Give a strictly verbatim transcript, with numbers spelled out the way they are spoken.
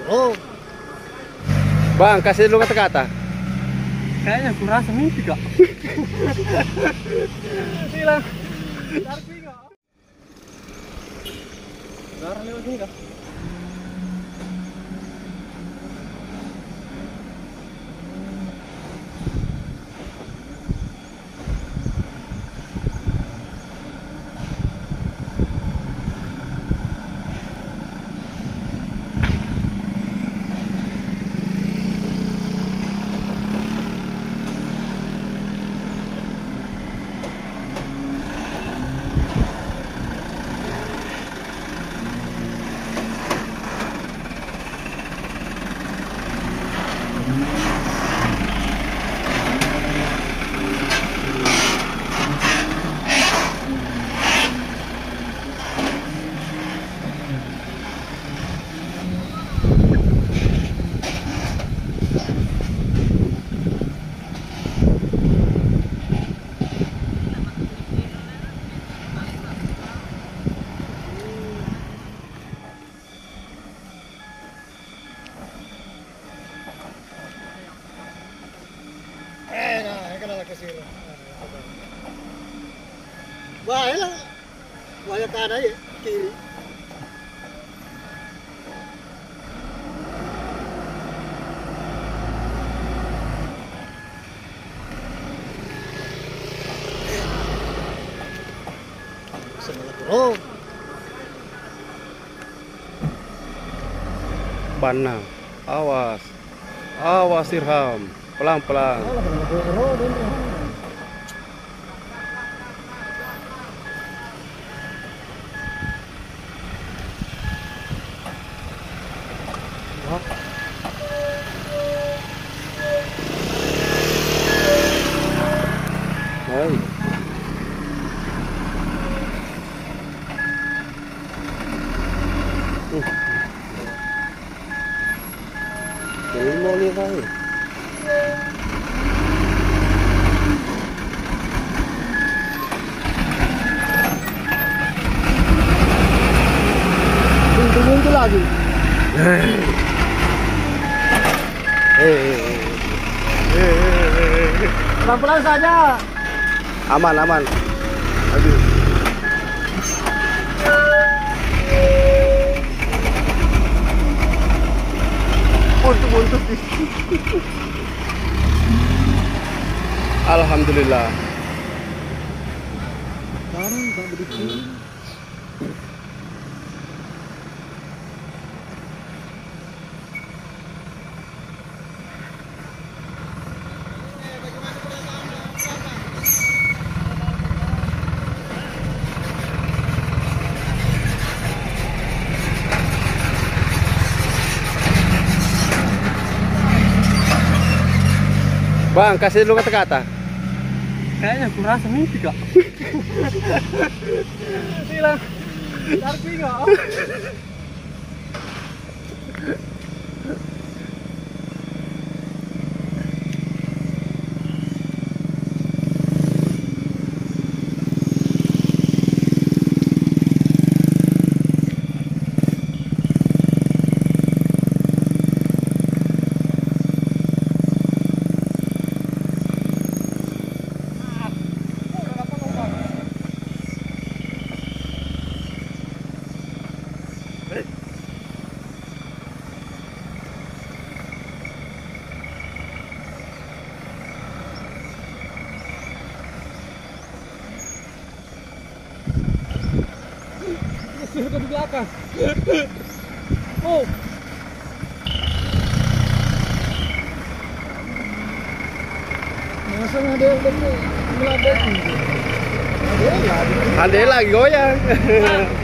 Oh. Bang, kasih dulu kata-kata. Kayaknya aku rasa mimpi kak. Hilang. Darpi kak. Darah lewat sini kak. Wah, ya lah. Banyak kanan ya, kiri. Sebelah turun. Banang, awas, awas Irham, pelan-pelan. Hai. Uh. Ini mau lihat hai. Tunggu lagi. Eh. Eh. Pelan-pelan saja. Aman, aman. Aduh. Untuk-untuk. Alhamdulillah. Sekarang tak begitu. Bang, kasih dulu kata-kata. Kayaknya aku rasa mimpi kak. Hilang. Darpi kak. Sudah di belakang. Oh. Masa ada yang meladek. Ada lagi goyang.